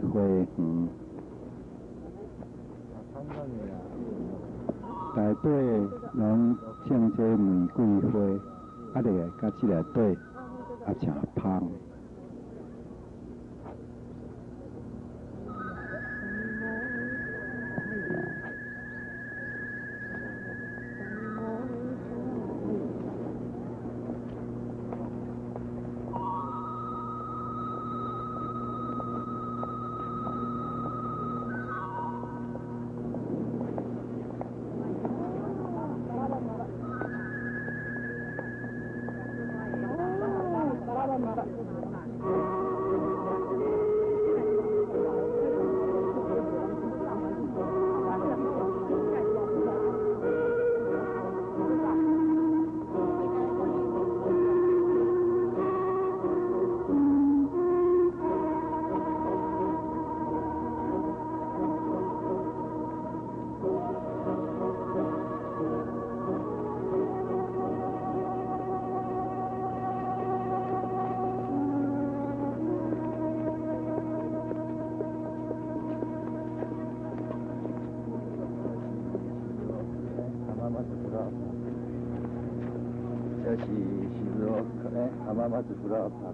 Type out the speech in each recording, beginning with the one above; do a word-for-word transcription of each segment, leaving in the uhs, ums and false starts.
花园，内底拢种这玫瑰花，啊，个甲即内底也真香。这是是罗诶，阿妈妈是不老怕。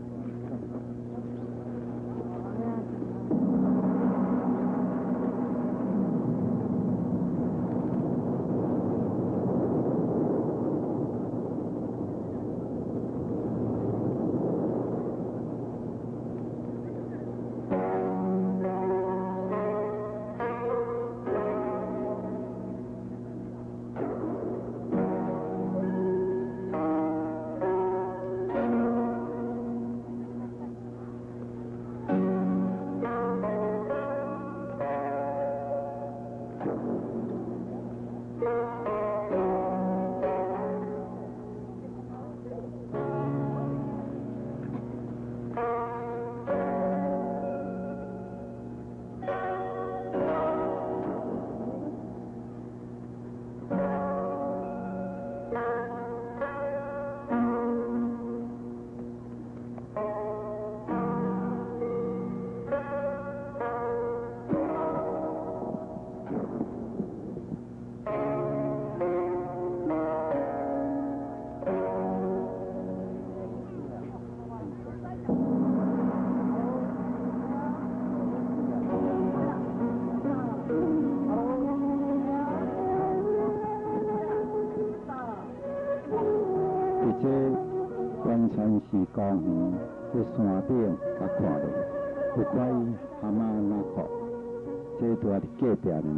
观山是公园，在山顶甲看落，有怪蛤蟆那块，这拄在隔壁尔。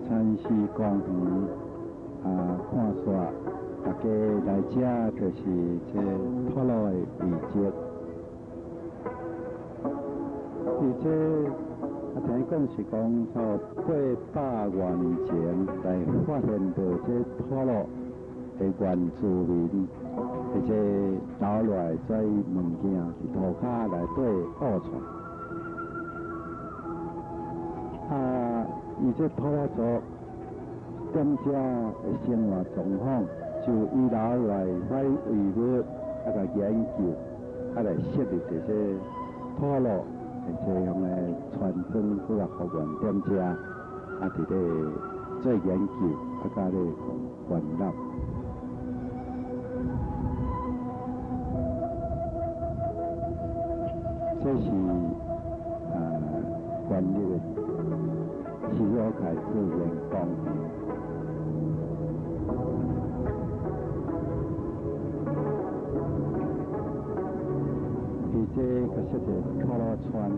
山西公园啊看煞，大家来遮就是这托罗的遗迹。伊这啊听讲是讲到八百多年前来发现到这托罗的原住民，而且留落来这物件是涂骹内底贮藏。啊，伊这托罗族踮遮的生活状况，就伊留来来为物啊个研究，啊来设立这些托罗。这样的传承搁甲复原踮遮，啊，伫咧做研究，啊，甲咧传染。这是啊，关于的西罗凯自然公园。伊这个设个托罗川。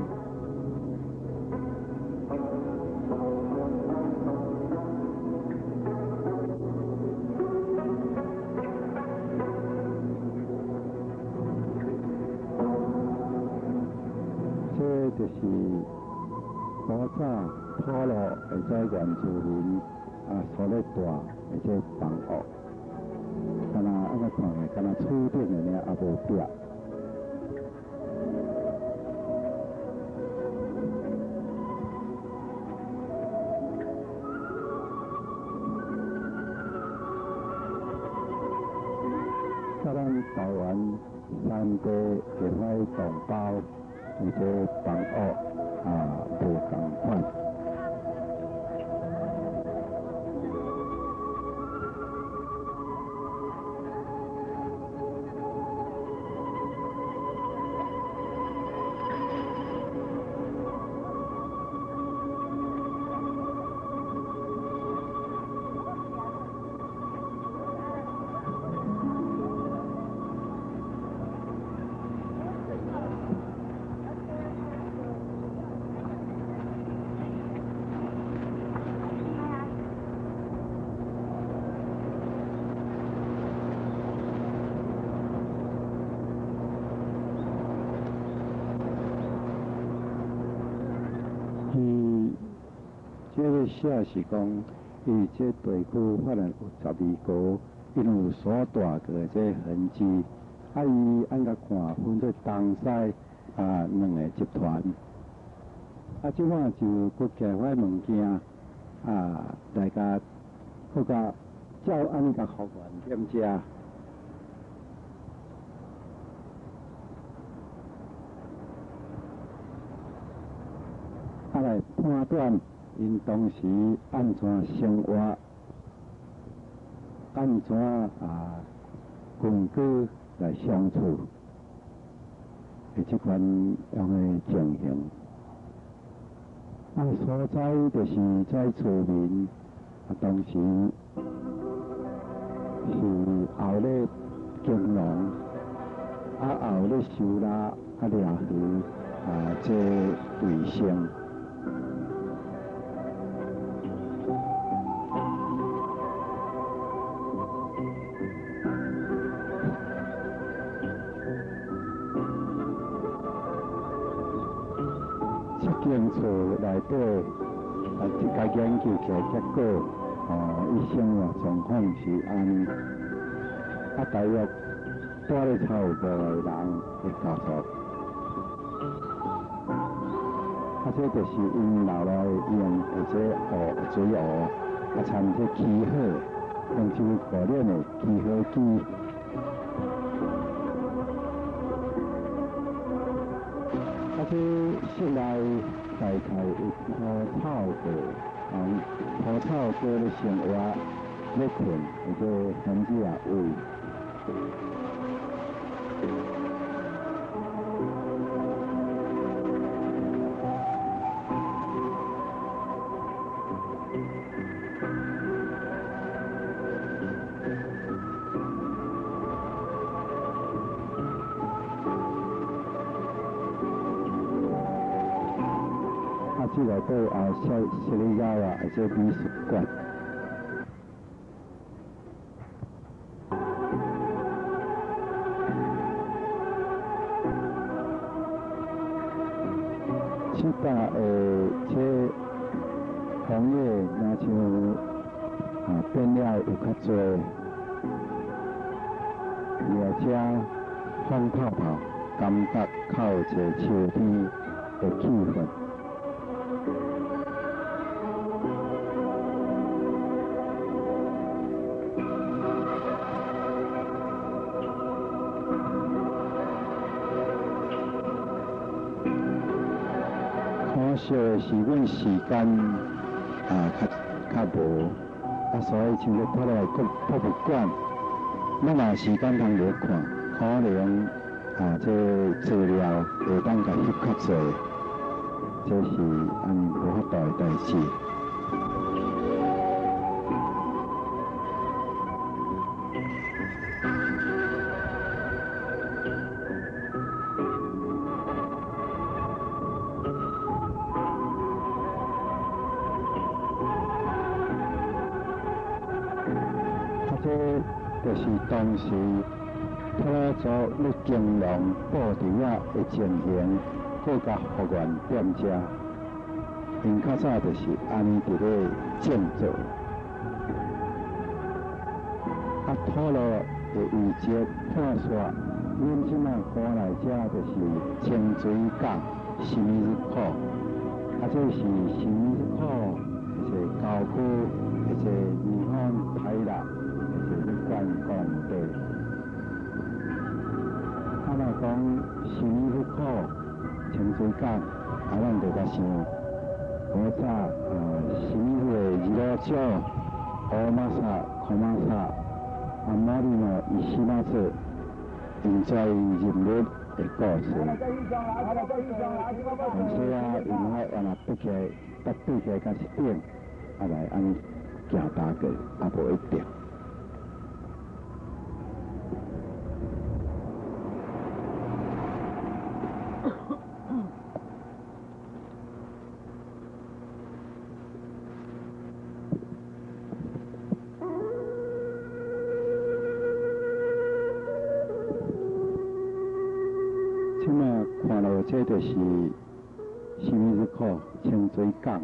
这就是古早托罗的在原住民啊所咧住的这房屋，敢若安尼看的，敢若厝顶的呢，也无壁。甲咱台湾三地其他同胞，伊这房屋啊无共款。伊这个写是讲，伊这地区发现有十二个，因有所带个这痕迹。啊，伊按甲看分做东西啊两个集团。啊，即摆就搁加块物件啊，来甲搁甲照按甲复原踮遮。啊，来判断因当时安怎生活，安怎啊群居来相处的这款样的情形。啊，所在就是在厝面，啊，当时是后咧耕农，啊后咧收纳啊掠鱼啊这卫生。建厝内底啊，一家研究起来结果，哦，伊生活状况是安，啊，大约住咧差有个人的家族，啊，这就是因留来用的这湖水湖，啊，掺这气候，用这个练的气候机。啊，这室内大概有土草过，啊，土草过咧生活，咧困，或者甚至也喂。这市内底啊，设设立了啊，这美术馆。即搭诶，这红叶若像啊变了有较侪，而且风泡泡，感觉较有一个秋天的气氛。可惜的是，阮时间啊较较无，啊，所以像咧拖来国博物馆，咱若时间通来看，可能啊，这资料会当甲翕较侪，这是按无法度的代志。这就是当时拖拉族咧经营布袋仔的情形，搁甲福原店家，因较早就是安尼伫咧建造。啊，拖拉的遗迹看煞，阮即摆搬来遮就是清水港新日口，啊，这是新日口一个郊区，一个日本台南。观光地，啊，若讲新日口、清水港，啊，咱就甲想，古早啊，新日的娱乐场、乌马萨、库马萨，啊，马里诺、伊西马斯，因在人物的故事。但是啊，因爱原来爬起来，搭爬起来甲是顶，啊来安尼行搭过，啊无一定。看到这就是新日口清水港。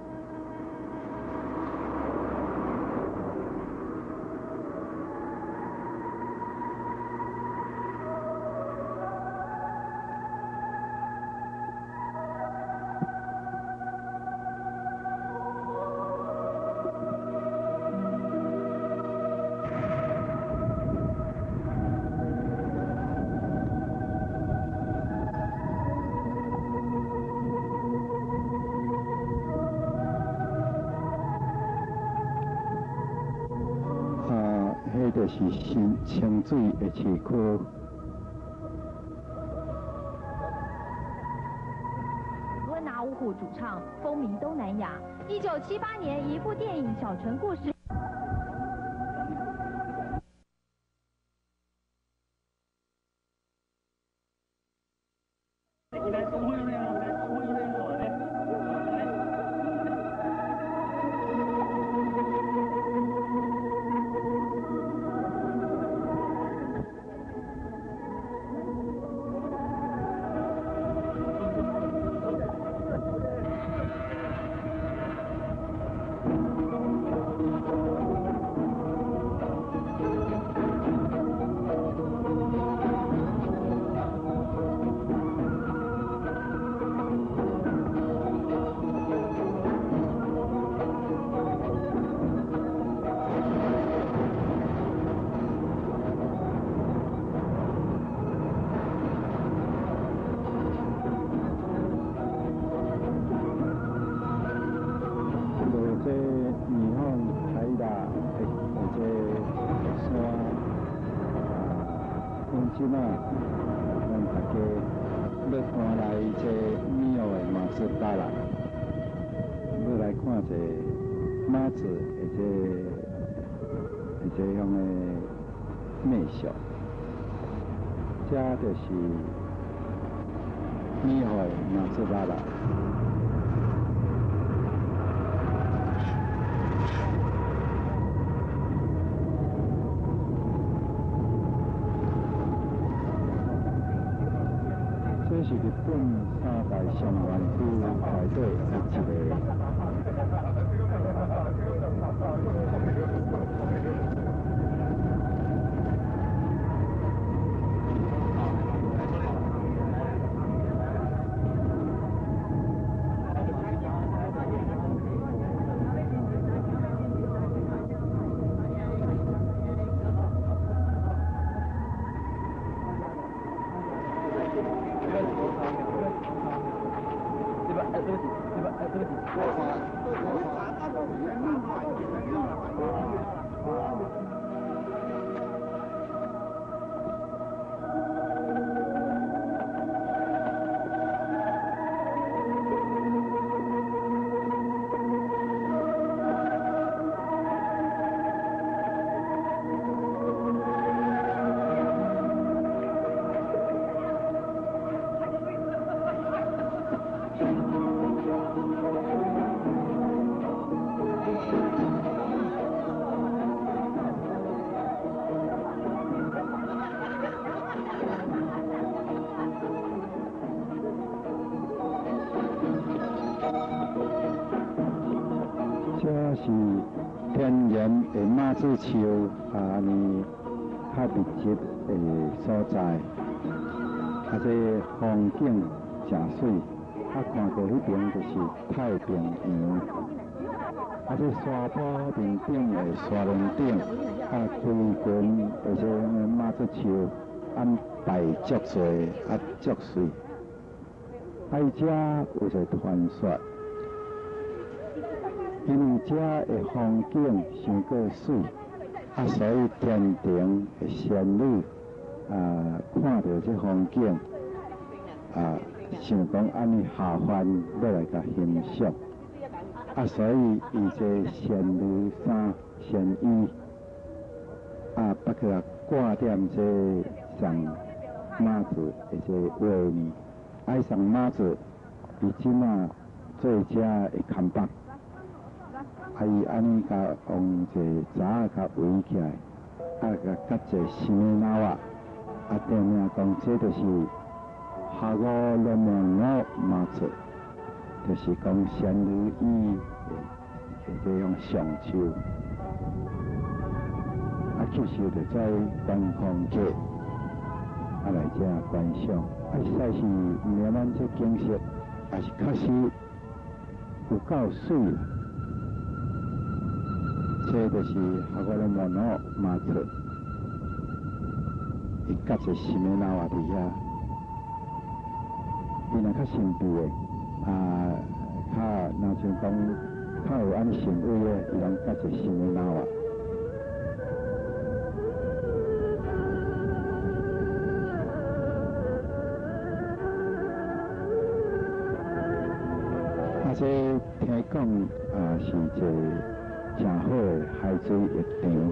迄就是新清水的市区。 温拿五虎主唱，风靡东南亚。一九七八年，一部电影《小城故事》。即马，咱大家要搬来这庙的马自达啦，要来看这马子的这的这样的美术，这就是庙的马自达啦。 这是日本三大上元区内底的一个。这是天然的马子树，啊，呢较密集的所在，啊，这风景真水，啊，看过迄边就是太平洋，啊，这山坡面顶的山林顶，啊，规群的这马子树，安排足多，啊，足水，啊，伊遮有一个传说。因为遮的风景伤过水，啊，所以天庭的仙女啊，看到这风景啊，想讲安尼下凡要来甲欣赏，啊，所以伊这仙女衫、仙衣啊，包括啊挂点这上马子的这画呢，爱上马子，伊即马做遮的看板。啊！伊安尼甲用一个纸甲围起来，啊，甲夹一个什么脑啊？啊，定名讲这就是下午落梦五马子，就是讲仙女伊的这种上手，啊，吸收着在观光客啊来遮观赏，啊，实在是毋免咱这景色，也是确实有够水。这就是下午落梦五马子，伊夹一什么脑啊伫遐。伊若较神秘的，啊，较若像讲较有安神威的，伊拢夹一什么脑啊。啊，这听讲啊是一个真好的海水浴场。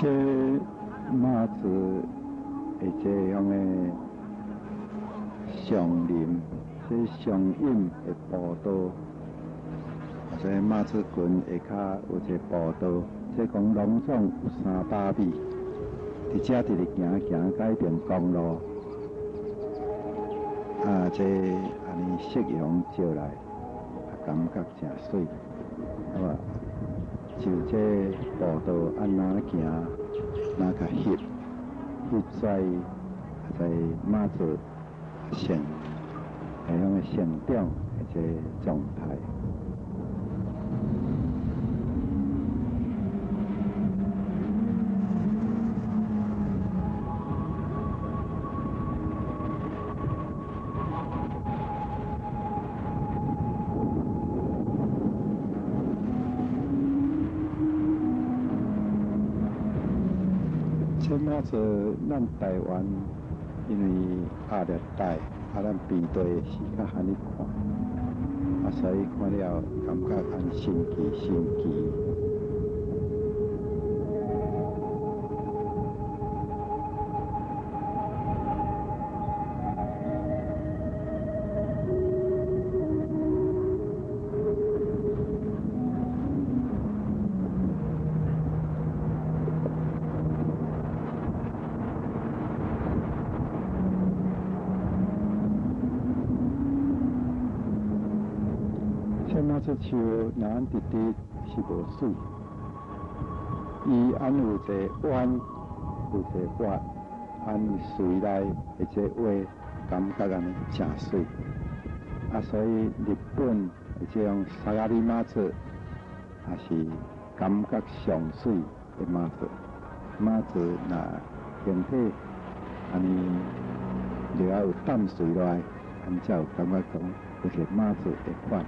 这马子的这样的上林，这上引的步道，啊，这马子群下骹有一个步道，这讲拢总有三百米，伫遮直直行行到一边公路，啊，这安尼夕阳照来，啊，感觉真水，好吧？就这步道安那行，那较翕，翕在啊在马子成那样的成长的这状态。这马子咱台湾因为亚热带，啊咱边地是较罕去看，啊所以看了感觉很神奇神奇。这马子树若安直直是无水，伊安有一个弯，有一个弯，安水内的这话感觉安尼真水，啊，所以日本的这种沙拉里马子也是感觉上水的马子。马子若形体安尼就要有淡水落来，安才有感觉讲有一个马子的款。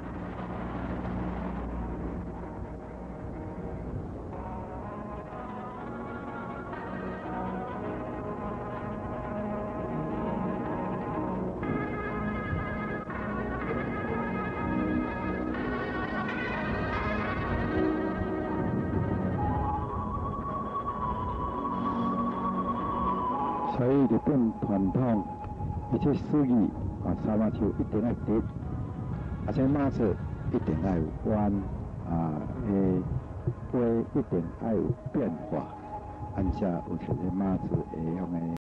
所以日本传统，而且水语啊，三马树一定要直，而且马子一定要有弯，啊，诶，花一定要有变化，安才有一个马子会用的。